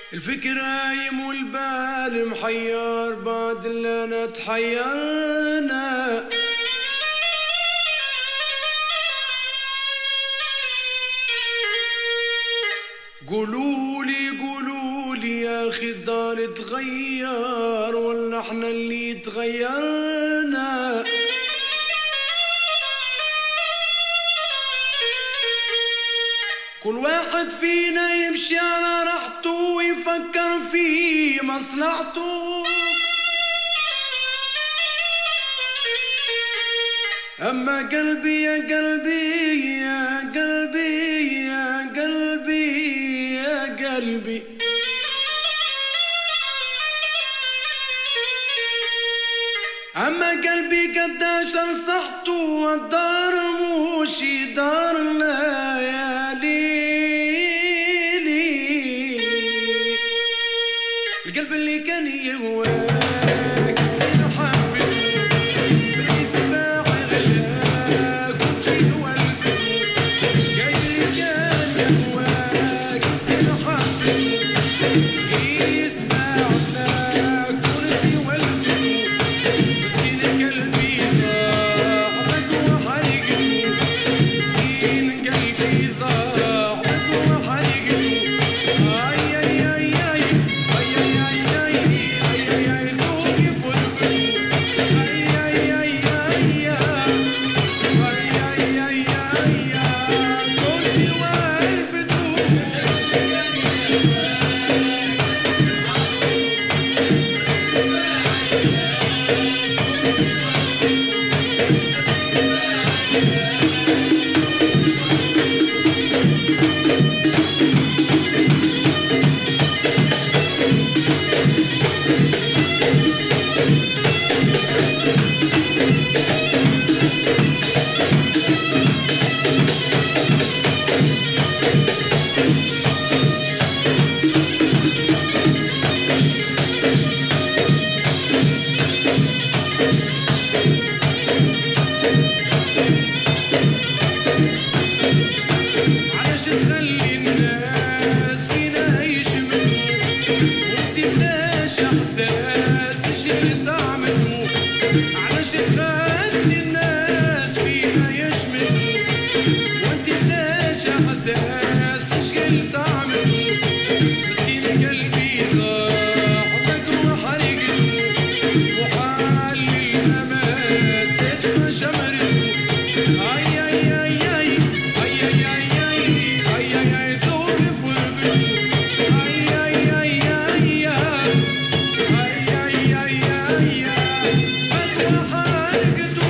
الفكر هايم والبال محير بعد اللي انا تحيرنا. قولولي يا اخي الدار تغير ولا احنا اللي تغيرنا؟ كل واحد فينا يمشي على راحته ويفكر في مصلحته، أما قلبي يا قلبي يا قلبي يا قلبي يا قلبي أما قلبي قداش نصحته والدار مش دارنا يا ليلي. القلب اللي كان يهواك نسيت حبيته بالعيس باعي غلاك وجيل والفته. قلبي كان يهواك نسيت حبيته بالعيس باعي غلاك ونسي والفته. مسكين قلبي ضاع بقوى حرقته، مسكين قلبي ضاع بقوى حرقته. اي اي اي اي اي اي اي اي اي ذوقي فرقته. اي اي اي اي اي اي اي قلبي والفته. علاش تخلي الناس فينا يشمتوا ومتبناش احساس تشري طعمته؟ علاش تخلي الناس فينا يشمتوا ومتبناش احساس تشغل طعمته؟ مسكين قلبي ضاع بقوى حرقته وحال الممات تدفى شمرته. اي اي اي اي اي اي اي اي اي ذوقي فرقته. اي اي اي اي اي اي اي بقوى حرقته.